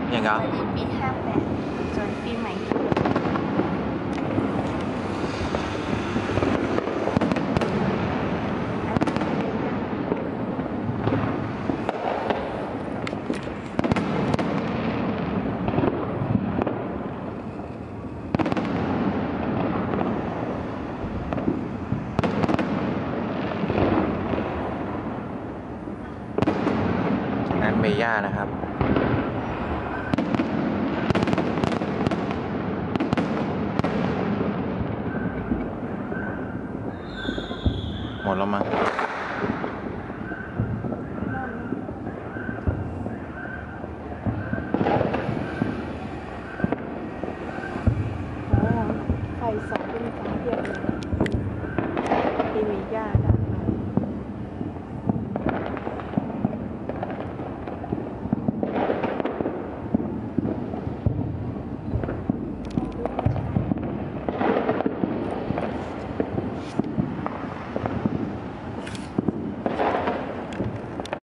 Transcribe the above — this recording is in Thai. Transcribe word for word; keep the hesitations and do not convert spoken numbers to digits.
อย่างก็ปีห้าแปดจนปีใหม่นั้นเมย่านะครับหมดแล้วมั้งโอ้ไฟสองเป็นสองเดียว